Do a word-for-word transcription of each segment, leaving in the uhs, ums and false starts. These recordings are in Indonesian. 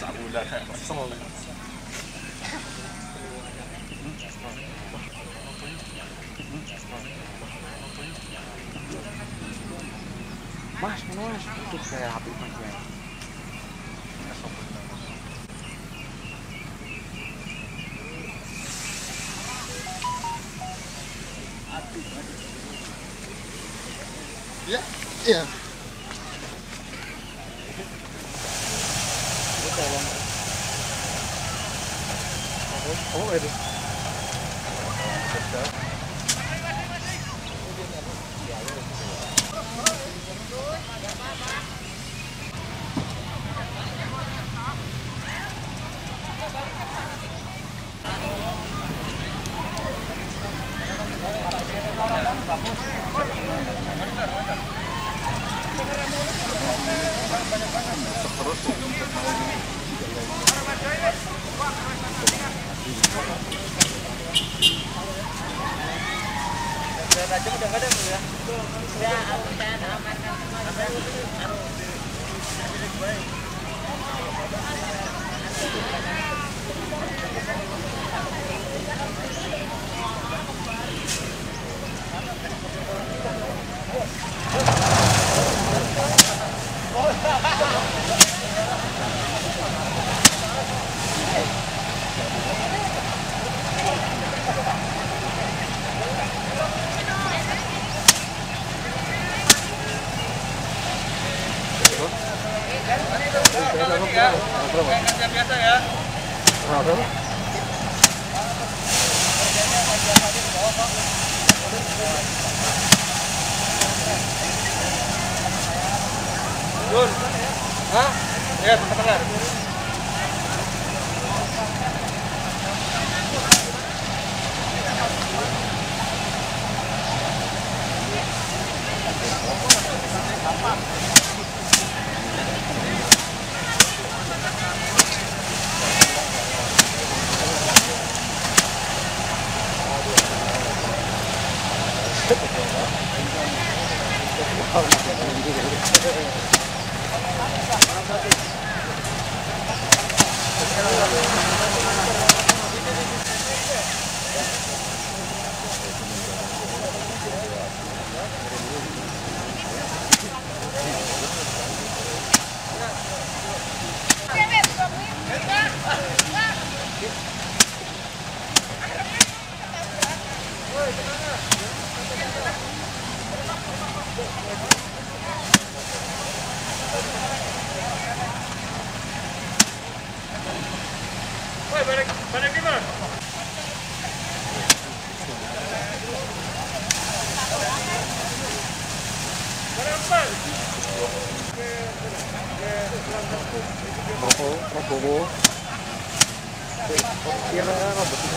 sak bulan kesel. Mas, mas, itu kayak H P mas ya. Ya, iya. Oh, itu. Udah nggak ada ya? Udah, udah amankan semua. Biasa ya. Dun, hah? Ya, tengah. Woi, balik balik di mana? Berapa? Rokok, rokok. Kira robot itu.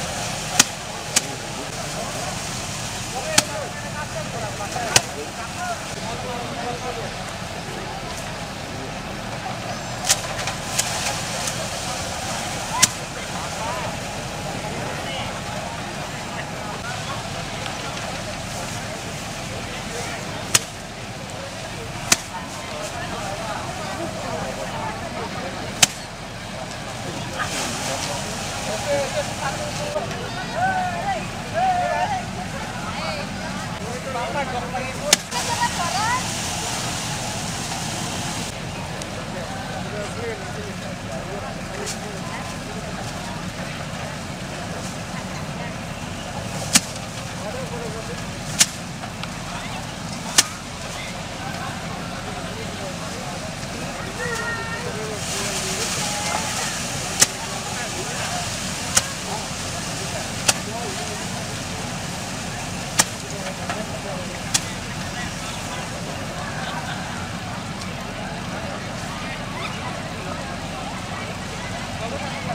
Vamos.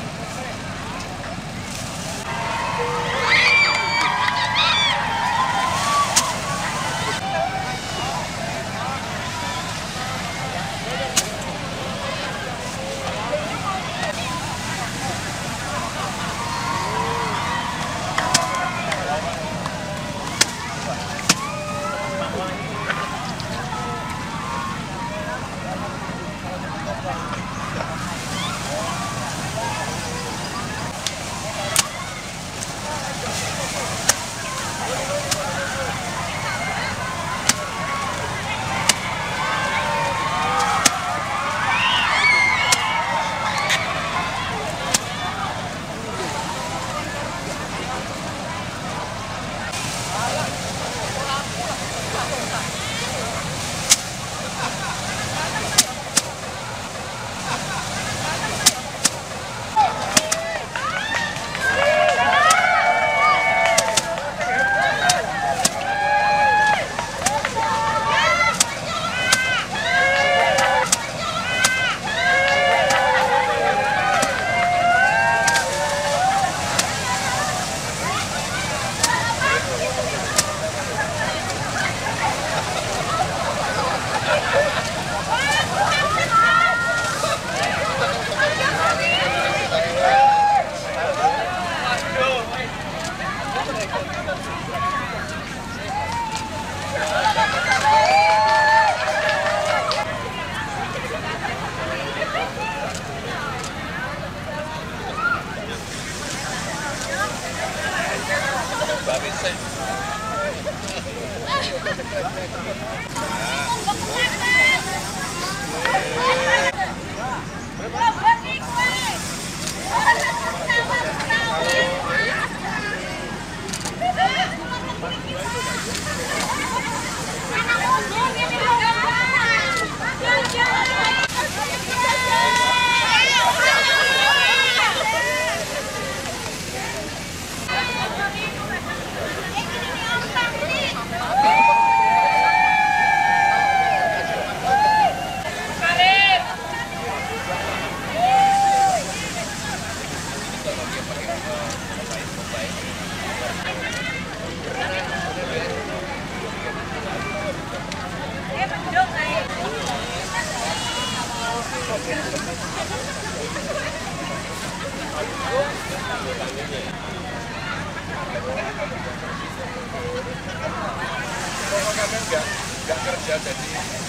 Kami nggak nggak kerja jadi.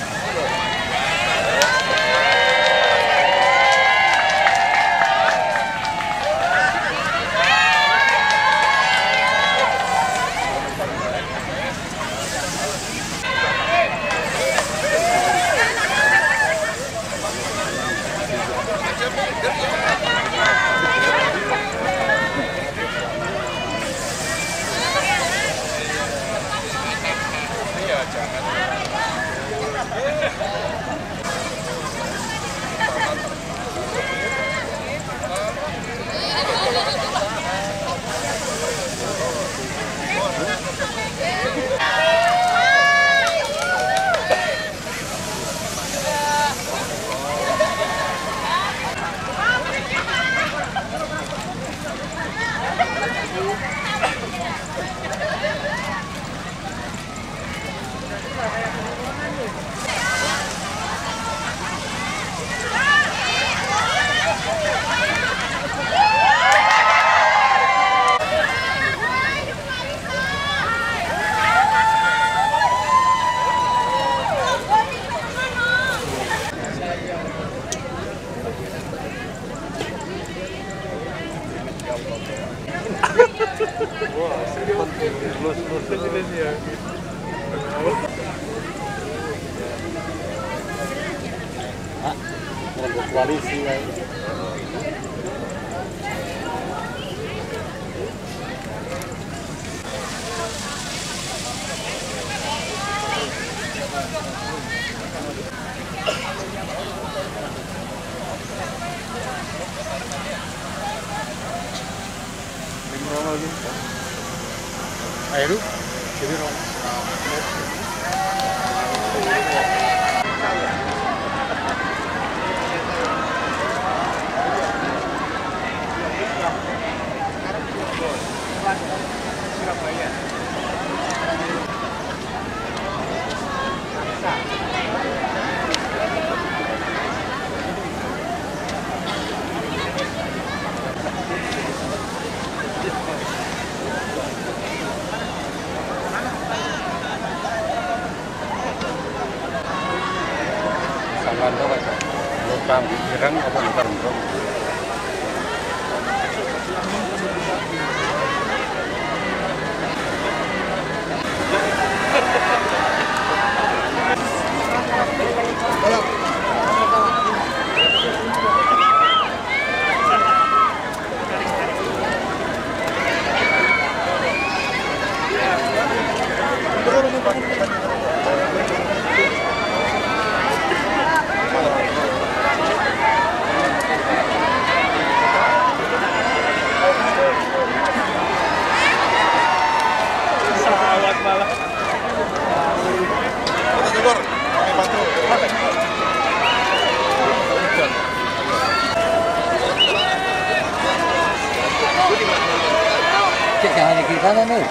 Iya, jangan. Koalisi ya. Ayo, jadi dong. Surabaya. Sampai apa? Lokam pirang apa lokam pirang? Pesawat malah. Keluar, pakai batu. Cek jangan di kiri kanan nih.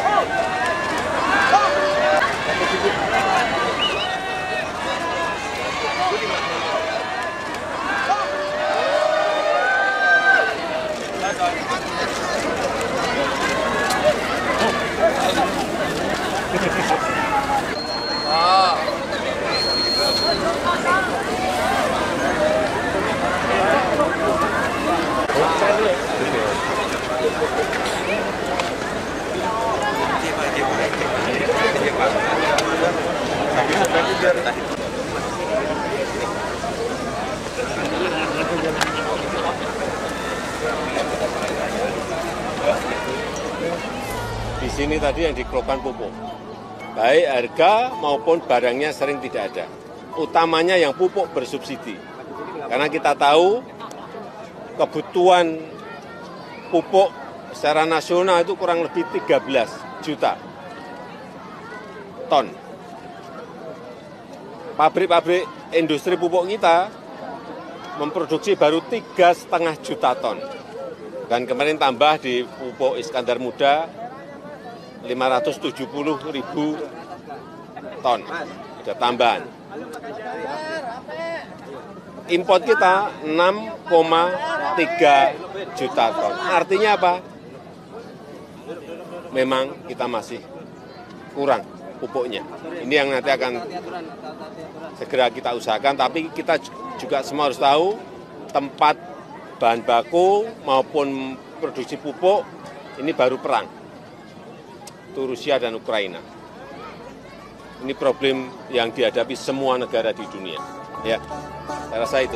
Di sini tadi yang dikeluhkan pupuk, baik harga maupun barangnya sering tidak ada. Utamanya yang pupuk bersubsidi, karena kita tahu kebutuhan pupuk secara nasional itu kurang lebih tiga belas juta ton. Pabrik-pabrik industri pupuk kita memproduksi baru tiga setengah juta ton. Dan kemarin tambah di pupuk Iskandar Muda lima ratus tujuh puluh ribu ton, ada tambahan. import kita enam koma tiga juta ton. Artinya apa? Memang kita masih kurang pupuknya. Ini yang nanti akan segera kita usahakan, tapi kita juga semua harus tahu tempat bahan baku maupun produksi pupuk ini baru perang. Itu Rusia dan Ukraina. Ini problem yang dihadapi semua negara di dunia. Ya, saya rasa itu.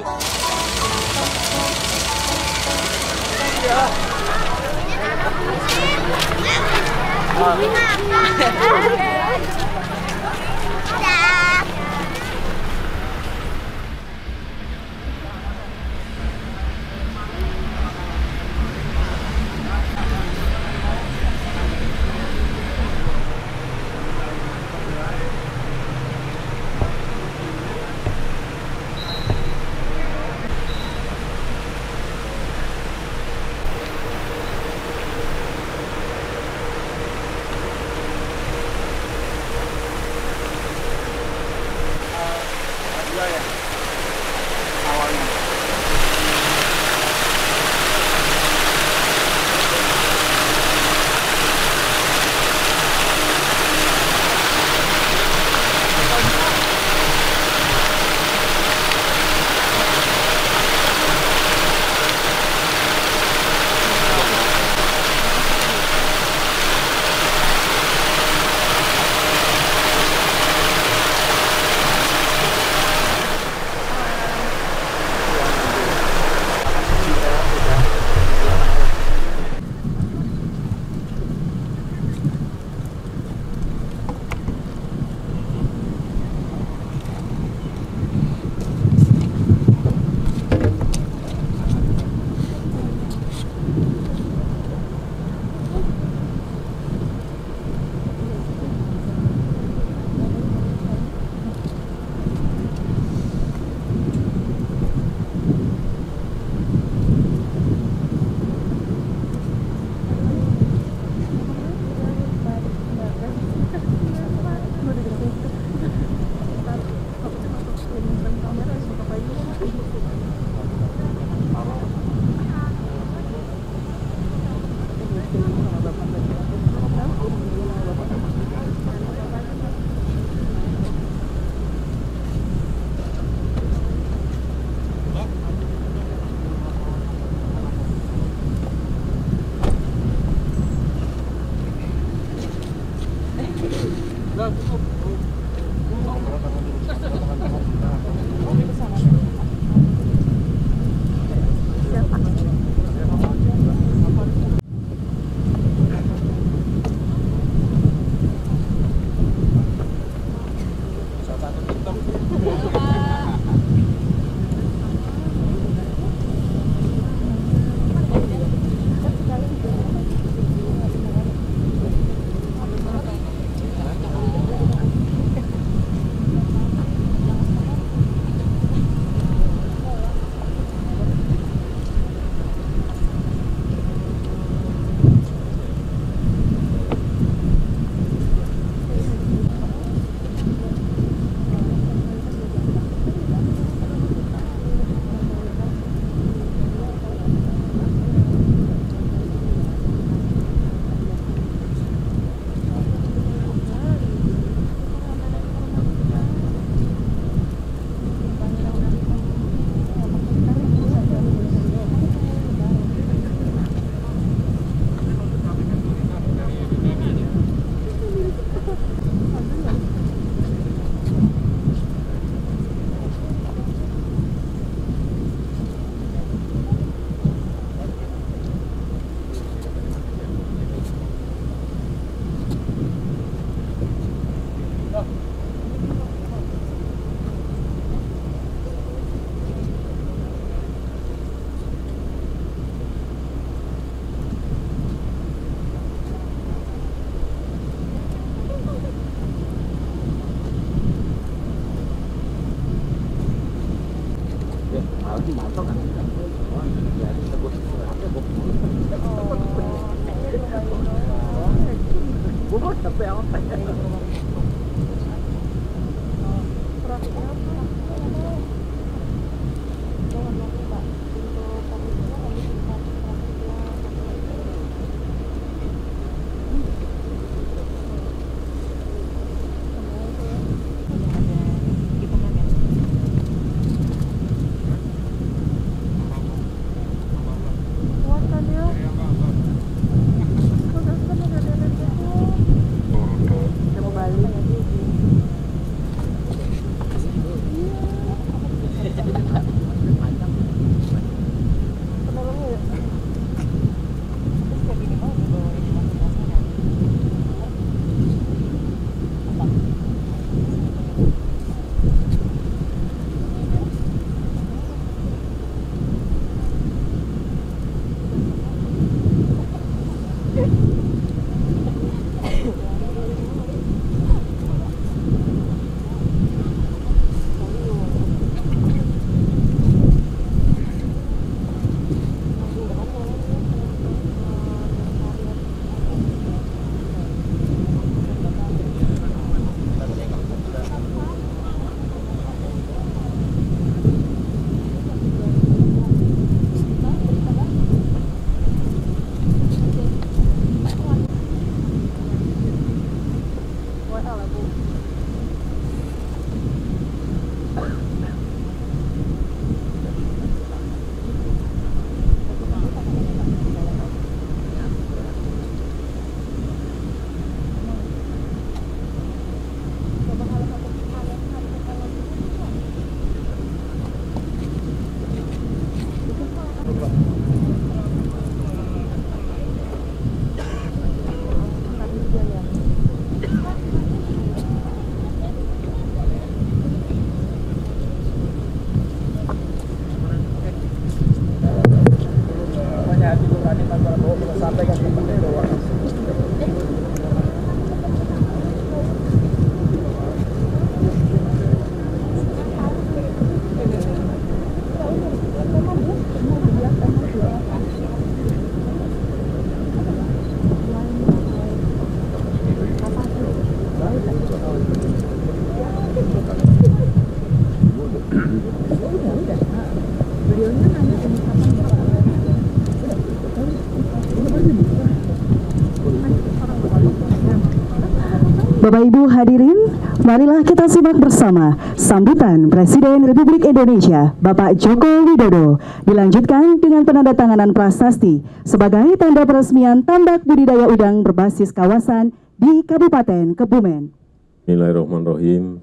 Bapak Ibu hadirin, marilah kita simak bersama sambutan Presiden Republik Indonesia Bapak Joko Widodo dilanjutkan dengan penandatanganan prasasti sebagai tanda peresmian tambak budidaya udang berbasis kawasan di Kabupaten Kebumen. Bismillahirrahmanirrahim.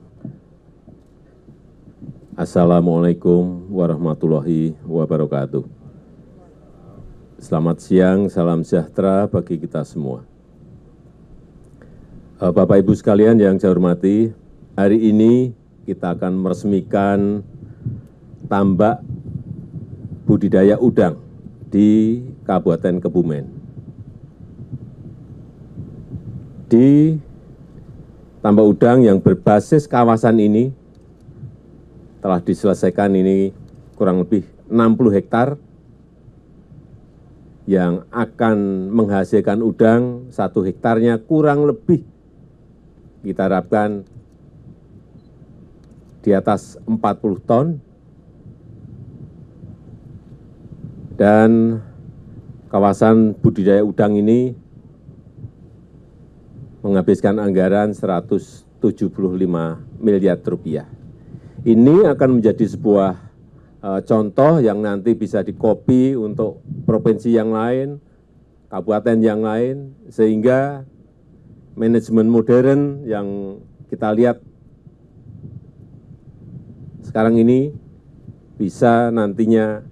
Assalamualaikum warahmatullahi wabarakatuh. Selamat siang, salam sejahtera bagi kita semua. Bapak Ibu sekalian yang saya hormati, hari ini kita akan meresmikan tambak budidaya udang di Kabupaten Kebumen. Di tambak udang yang berbasis kawasan ini telah diselesaikan ini kurang lebih enam puluh hektar yang akan menghasilkan udang satu hektarnya kurang lebih kita harapkan di atas empat puluh ton, dan kawasan budidaya udang ini menghabiskan anggaran seratus tujuh puluh lima miliar rupiah. Ini akan menjadi sebuah uh, contoh yang nanti bisa dikopi untuk provinsi yang lain, kabupaten yang lain, sehingga manajemen modern yang kita lihat sekarang ini bisa nantinya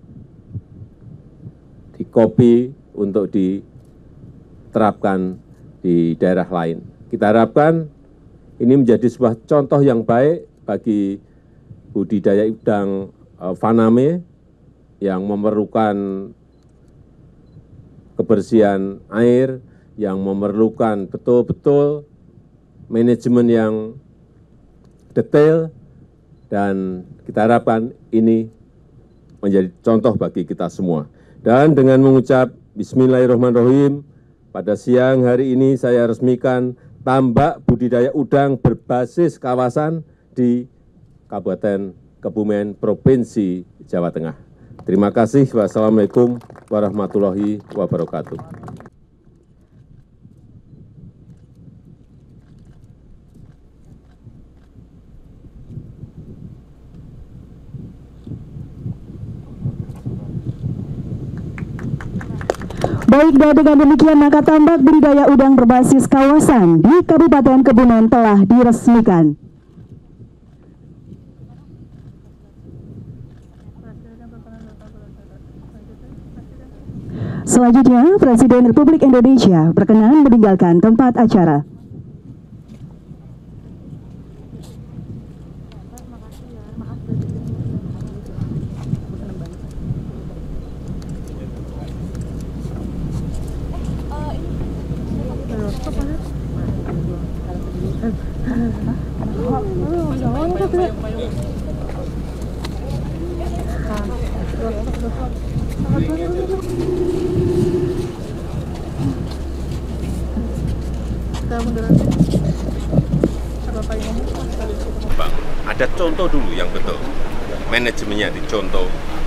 dikopi untuk diterapkan di daerah lain. Kita harapkan ini menjadi sebuah contoh yang baik bagi budidaya udang uh, Faname yang memerlukan kebersihan air, yang memerlukan betul-betul manajemen yang detail, dan kita harapkan ini menjadi contoh bagi kita semua. Dan dengan mengucap Bismillahirrahmanirrahim, pada siang hari ini saya resmikan tambak budidaya udang berbasis kawasan di Kabupaten Kebumen, Provinsi Jawa Tengah. Terima kasih. Wassalamualaikum warahmatullahi wabarakatuh. Baik, dan dengan demikian maka tambak budidaya udang berbasis kawasan di Kabupaten Kebumen telah diresmikan. Selanjutnya, Presiden Republik Indonesia berkenan meninggalkan tempat acara. Ada contoh dulu yang betul, manajemennya dicontoh,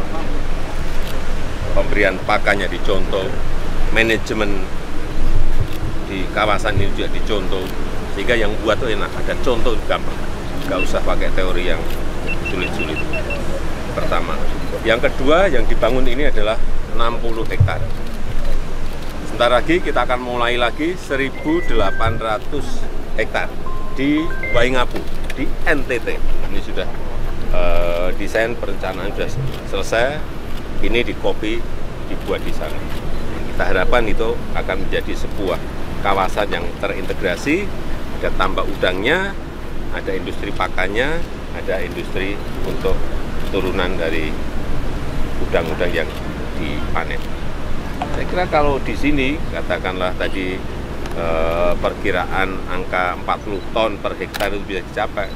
pemberian pakannya dicontoh, manajemen di kawasan ini juga dicontoh, sehingga yang buat itu enak, ada contoh gampang, nggak usah pakai teori yang sulit-sulit. Pertama, yang kedua yang dibangun ini adalah enam puluh hektar. Sebentar lagi kita akan mulai lagi seribu delapan ratus hektar di Waingapu, di N T T. Ini sudah uh, desain perencanaan sudah selesai, ini dikopi, dibuat di sana. Kita harapkan itu akan menjadi sebuah kawasan yang terintegrasi, ada tambak udangnya, ada industri pakannya, ada industri untuk turunan dari udang-udang yang dipanen. Saya kira kalau di sini, katakanlah tadi eh, perkiraan angka empat puluh ton per hektar itu bisa dicapai.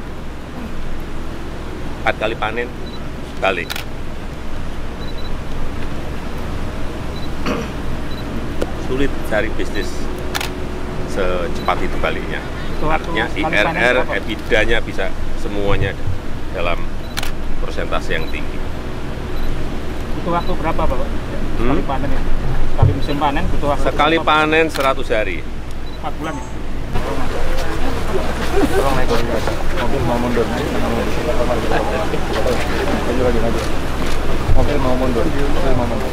Empat kali panen, sekali. Sulit cari bisnis secepat itu baliknya. Artinya I R R, EBITDA-nya bisa semuanya dalam persentase yang tinggi. Butuh waktu berapa, Pak? Sekali Hmm? panen ya? Sekali musim panen butuh waktu Sekali berapa, Pak? panen seratus hari. empat bulan ya? Tolong naik lagi aja. Mobil mau mundur. Maju lagi, maju. Mobil mau mundur. Mobil mau mundur.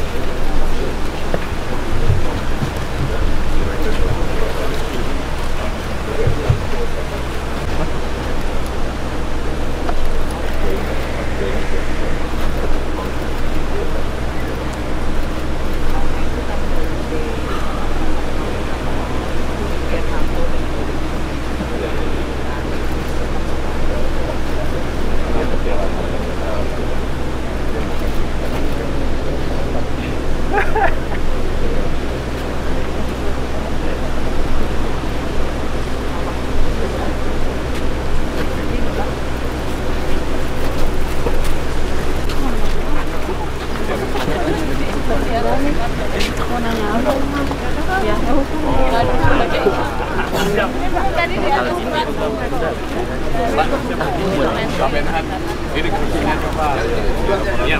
Ini kerugian Pak. Iya.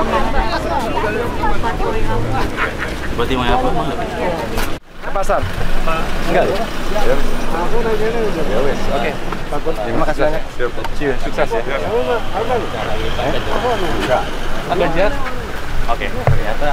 Berarti mau apa? Ke pasar? Enggak ya? Ya. Ya wes. Oke. Terima kasih banyak. Siap. Sukses ya. Enggak. Pak Ganjar. Oke, ternyata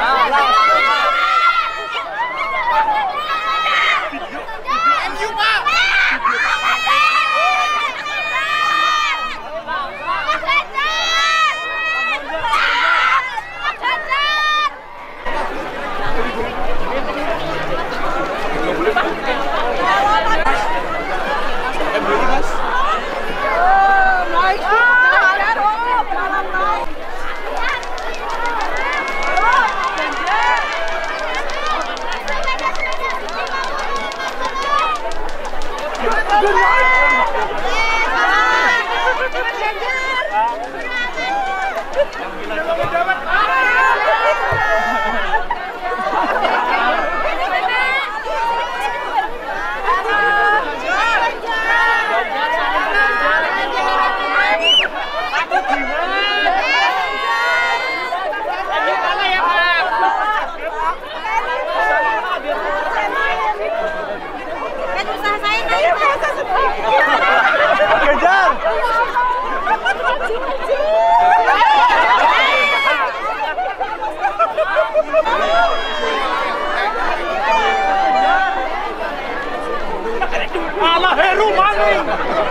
Alah Heru maling.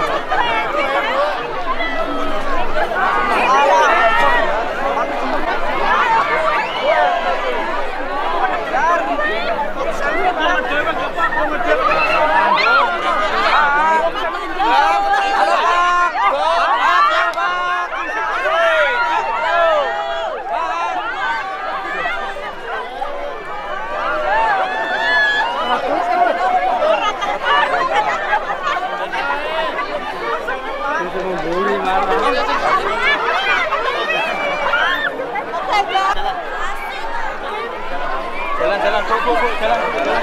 Jalan-jalan, go, go, go, jalan, jalan,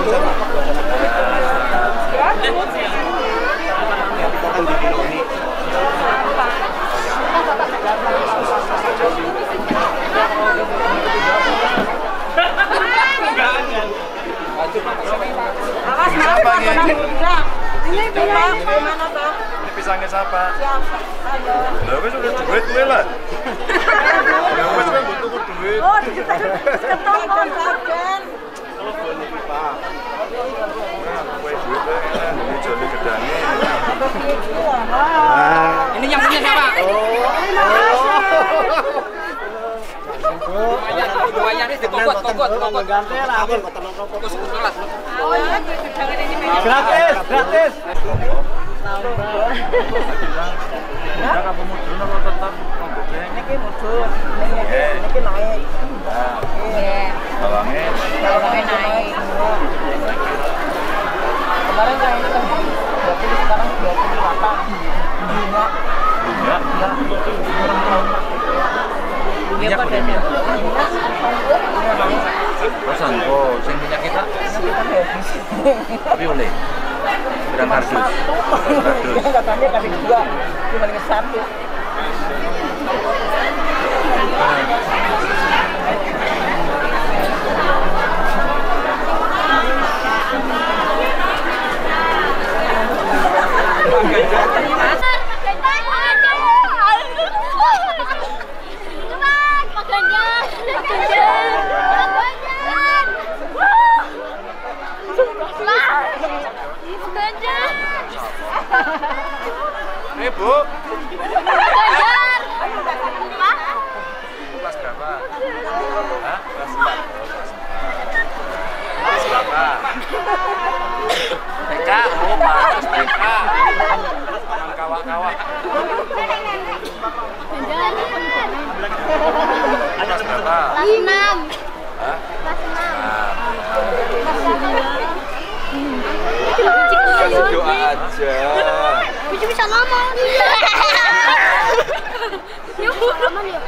Siapa ini? Ini pisang mana, Bang? Ini pisangnya siapa? Siapa? Ayo. Lah wis udah duit kowe lah. Ya wis kan butuh duit. Oh, ketong kon sarden. Kowe duit kan duit joli gedane. Ini yang punya siapa? Bayar ini dikokot, kokot, kokot. Fokus sholat. Oh iya, jangan ini memang. Gratis, gratis. Ya kamu mudun apa tetap nggobeng? Niki mudun, niki niki naik. Iya. Bawangnya Bawangnya naik. Kemarin kan ini kan dua puluh, sekarang dua puluh delapan. Bunga. Bunga? Minyak padanya. Terus angko, sing minyak kita? Tapi oleh? Berang kardus? Kardus? Katanya kali dua, cuma ini satu. Eh Bu, Ganjar. kelas berapa? Hah? Kelas empat. Kelas berapa? T K, oh bagus T K. Aman kawak-kawak. Kelas berapa? Kelas enam. Hah? Kelas enam. Kasih doa aja. Bisa bisa ngomong. Yuk, aman ya.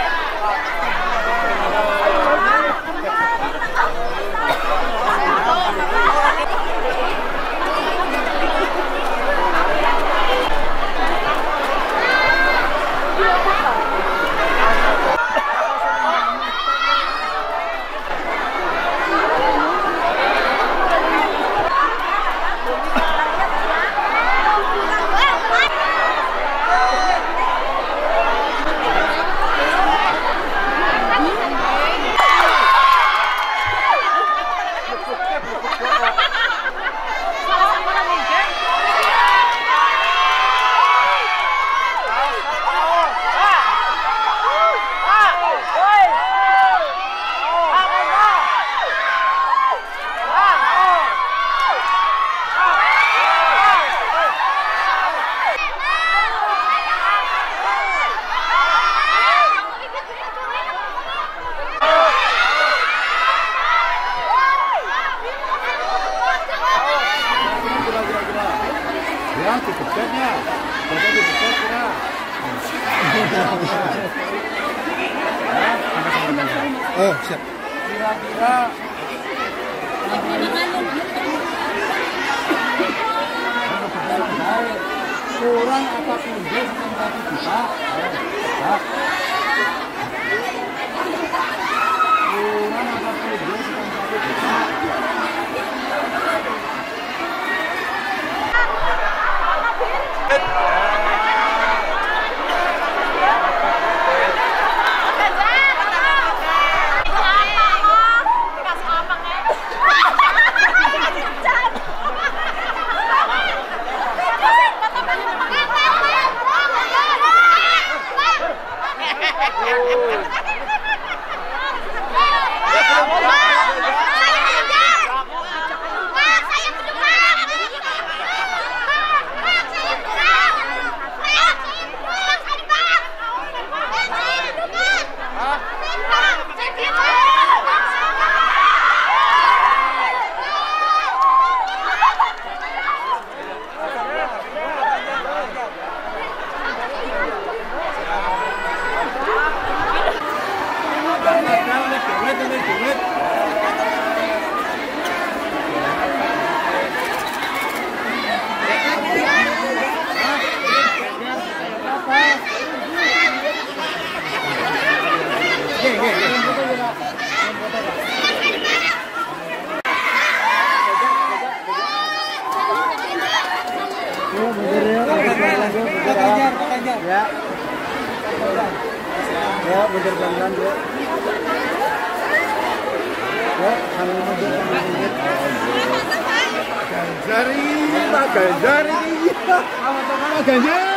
Oh, siap. Kira-kira kurang apa pindah satu juta? Kurang apa pindah satu juta? Pak Ganjar, Pak Ganjar. Ya. Ya, mundur pelan-pelan, Bro. Ya, sambil mundur, sambil mundur. Ganjari, Pak Ganjari. Pak Ganjar.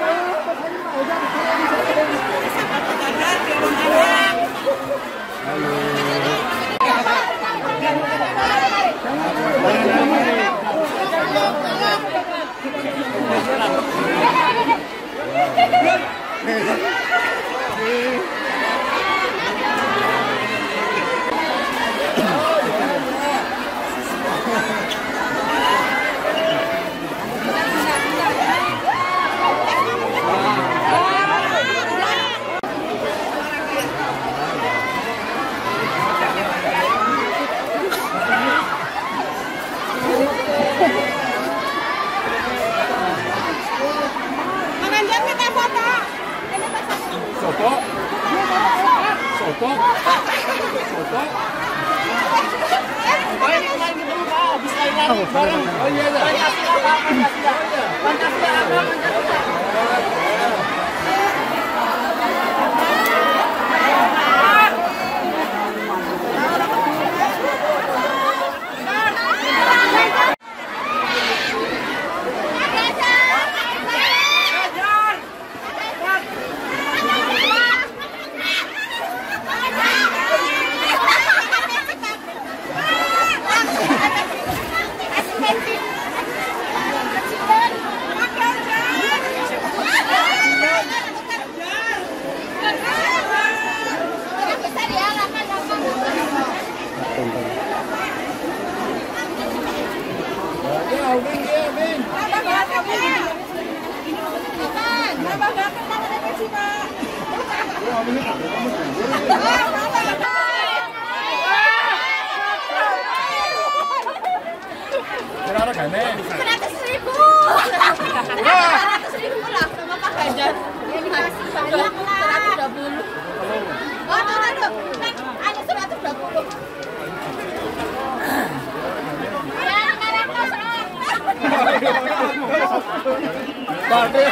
Soto. Soto. Soto. Bareng. Oh iya. Pancasila, Pancasila. Pancasila apa? Berapa gane? Seratus ribu. Seratus ribu lah sama Pak Ganjar. Ini masih banyak lah. Seratus dua puluh. Oh, tuh, tuh, tuh. Ada seratus dua puluh. Ya, sekarang kosong. Tadi.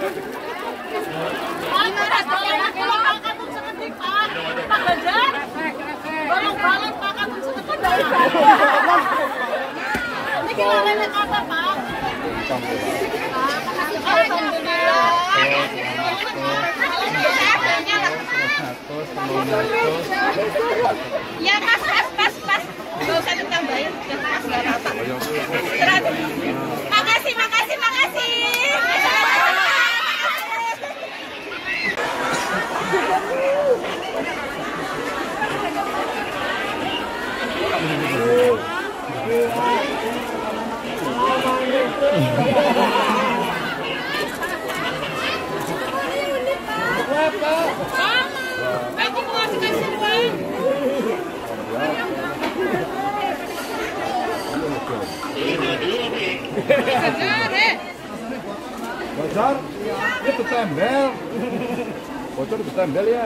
Pak Ganjar, tolong banget Pak Katung sedekat dari ini gimana kata Pak? Ya pas pas pas pas, nggak usah ditambahin, ya pas nggak apa-apa. Makasih makasih makasih. Bocor, itu tembel. Bocor itu tembel ya.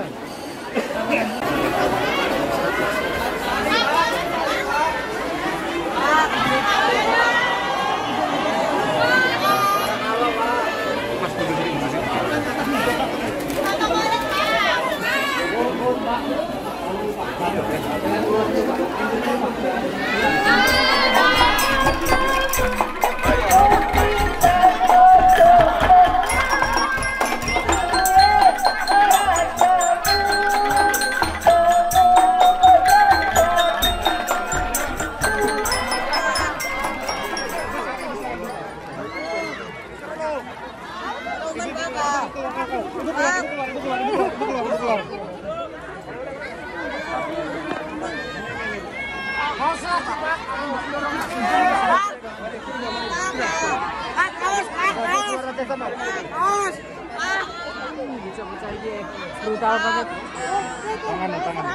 Brutal banget. Tangan, tangan.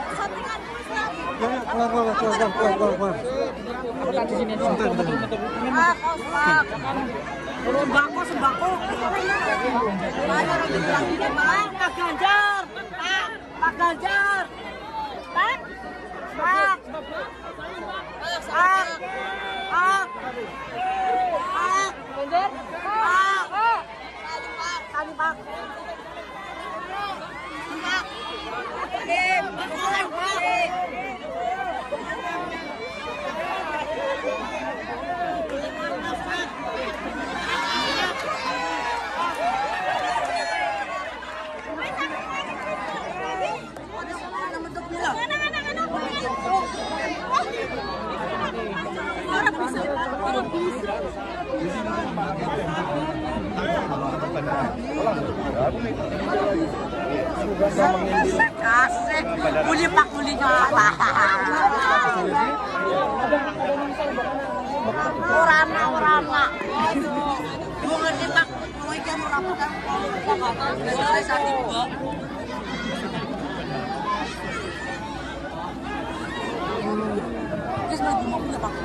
Keluar, keluar, keluar, keluar, keluar, keluar. Aku tak di sini doang. Sembako, sembako. Pak Ganjar, Pak, Pak Ganjar, Pak, Pak, Pak, Pak, Pak, Ganjar, Pak. Asik, kuli pak kuli nyoba. Orana orana. Bunga di pak, mau ikan orana kan? Selesai satu dua. Terus lagi mau punya pak.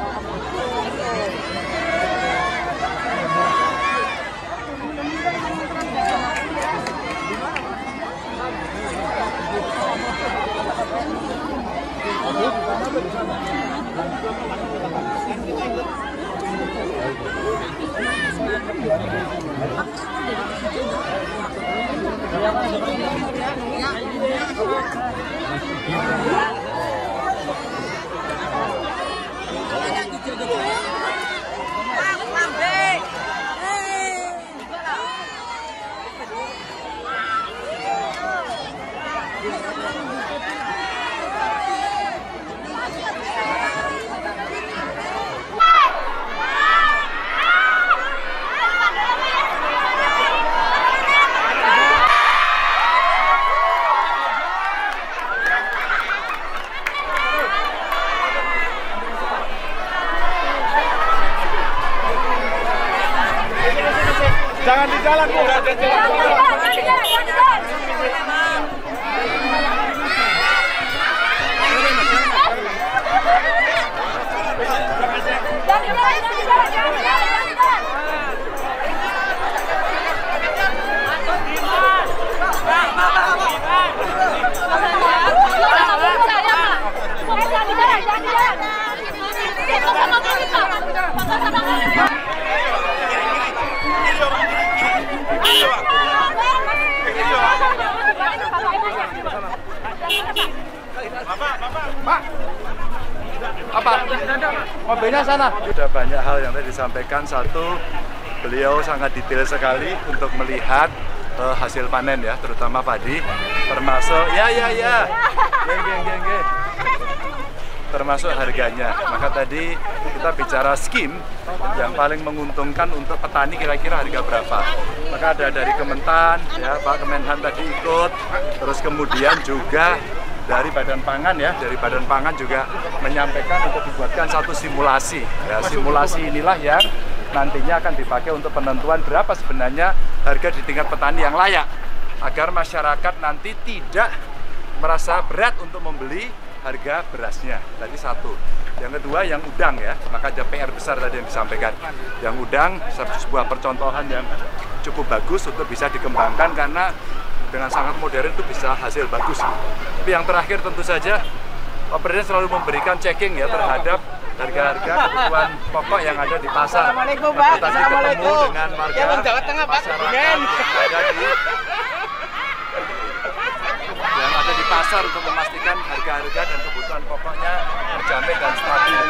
Jangan di jalan, Bu. Jangan di jalan. Pak, apa? Mobilnya sana. Sudah banyak hal yang tadi disampaikan. Satu, beliau sangat detail sekali untuk melihat uh, hasil panen ya, terutama padi, termasuk ya ya ya, geng geng geng geng, termasuk harganya. Maka tadi kita bicara skim yang paling menguntungkan untuk petani kira-kira harga berapa. Maka ada dari Kementan, ya Pak Kemenhan tadi ikut, terus kemudian juga dari Badan Pangan ya, dari Badan Pangan juga menyampaikan untuk dibuatkan satu simulasi. Ya, simulasi inilah yang nantinya akan dipakai untuk penentuan berapa sebenarnya harga di tingkat petani yang layak, agar masyarakat nanti tidak merasa berat untuk membeli harga berasnya. Tadi satu. Yang kedua yang udang ya, maka ada P R besar tadi yang disampaikan. Yang udang sebuah percontohan yang cukup bagus untuk bisa dikembangkan karena dengan sangat modern itu bisa hasil bagus. Tapi yang terakhir tentu saja Pak Presiden selalu memberikan checking ya terhadap harga-harga kebutuhan pokok yang ada di pasar. Assalamualaikum Pak. Tadi ketemu dengan warga ya, Bang, Jawa Tengah, Pak. masyarakat yang ada di yang ada di pasar untuk memastikan harga-harga dan kebutuhan pokoknya terjamin dan stabil.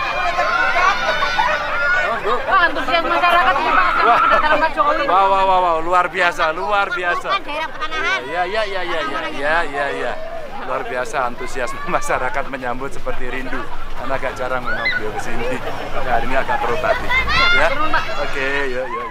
Wah, antusias masyarakat ini Pak sama kedatangan Pak Jokowi. Wah, wah, wah, wah, luar biasa, luar biasa. Kan daerah pertanahan. Ya, ya, ya, ya, ya, ya, ya, ya. Luar biasa antusiasme masyarakat menyambut seperti rindu. Karena agak jarang memang beliau kesini. Maka hari ini agak terobati. Ya, oke, yuk, yuk.